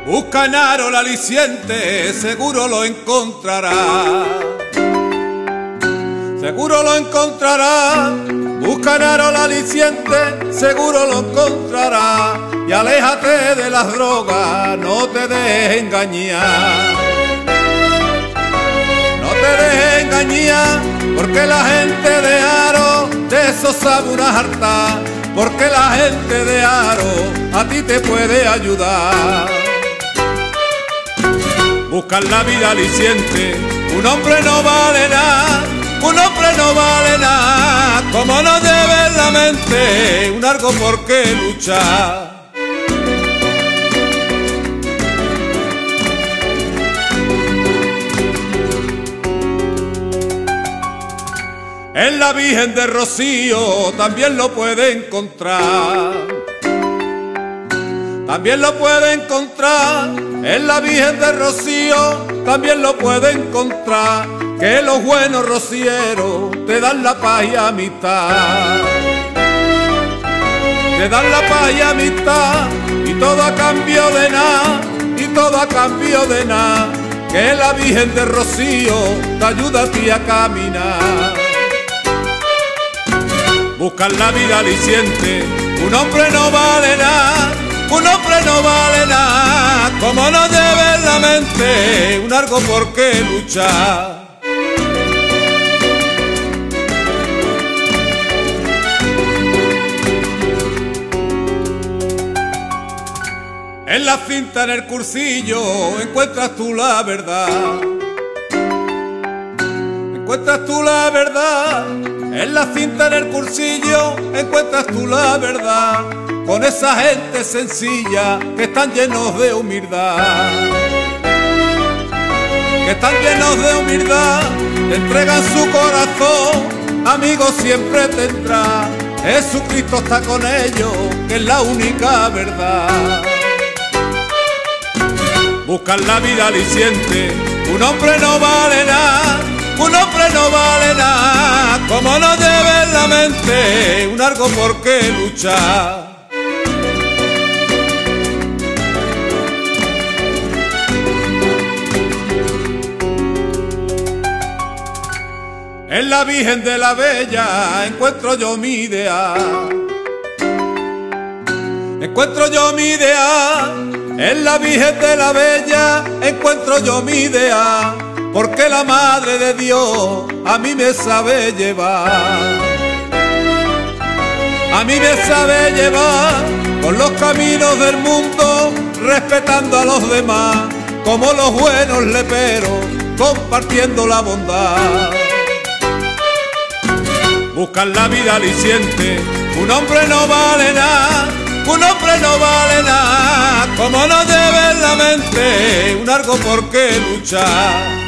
Busca en Haro el aliciente, seguro lo encontrará. Seguro lo encontrará. Busca en Haro el aliciente, seguro lo encontrará. Y aléjate de las drogas, no te dejes engañar. No te dejes engañar, porque la gente de Haro de eso sabe una harta. Porque la gente de Haro a ti te puede ayudar. Buscan la vida aliciente, un hombre no vale nada, un hombre no vale nada, como no lleve en la mente un algo por qué luchar. En la Virgen de Rocío también lo puede encontrar. También lo puede encontrar, en la Virgen de Rocío también lo puede encontrar, que los buenos rocieros te dan la paz y amistad. Te dan la paz y amistad, y todo a cambio de nada, y todo a cambio de nada, que la Virgen de Rocío te ayuda a ti a caminar. Buscan la vida aliciente, un hombre no vale nada, un hombre no vale nada, como no lleve en la mente un algo por qué luchar. En la cinta, en el cursillo, encuentras tú la verdad. Encuentras tú la verdad. En la cinta, en el cursillo, encuentras tú la verdad. Con esa gente sencilla que están llenos de humildad. Que están llenos de humildad, te entregan su corazón, amigos siempre tendrá. Jesucristo está con ellos, que es la única verdad. Buscan la vida aliciente, un hombre no vale nada, un hombre no vale nada, como no lleve en la mente un algo por qué luchar. En la Virgen de la Bella encuentro yo mi ideal. Encuentro yo mi ideal. En la Virgen de la Bella encuentro yo mi ideal. Porque la Madre de Dios a mí me sabe llevar. A mí me sabe llevar por los caminos del mundo, respetando a los demás, como los buenos leperos, compartiendo la bondad. Buscan la vida aliciente, un hombre no vale nada, un hombre no vale nada, como no lleve en la mente un algo por qué luchar.